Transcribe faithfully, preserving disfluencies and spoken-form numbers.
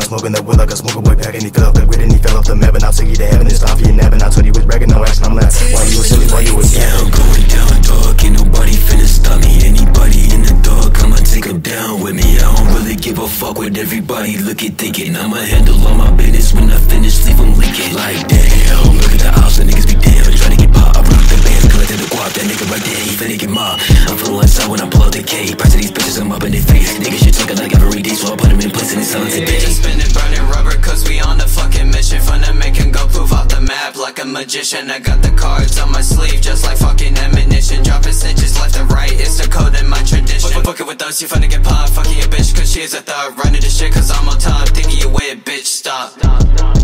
smoking that wood like a smoker boy pack. And he fell off the grid and he fell off the map. And I'll take you to heaven, it's time for your nap. And I told you was bragging, no action, I'm like, why you was silly, why you was yeah, I'm going down, dog, ain't nobody finna stop me. Anybody in the dark, I'ma take them down with me. I don't really give a fuck what everybody looking, thinking. I'ma handle all my business when I finish, leave them leaking. Like damn, look at the house, the niggas be damn, trying to get pop. I rock the bands, collected the guap, that nigga right there, he finna get mobbed. I'm feeling inside when I pull out the K. Price of these bitches, I'm up in their face. Niggas shit talking like every day, so I put them in place and it's selling today. Just spinning, burning rubber, cause we on the fucking mission. Finna make him go poof off the map like a magician. I got the cards on my sleeve, just like fucking ammunition. Dropping stitches left and right, it's the code in my tradition. Fuck it with us, you finna get popped. Fucking your bitch, cause she is a thug. Running the shit, cause I'm on top. Thinking you with, bitch, stop.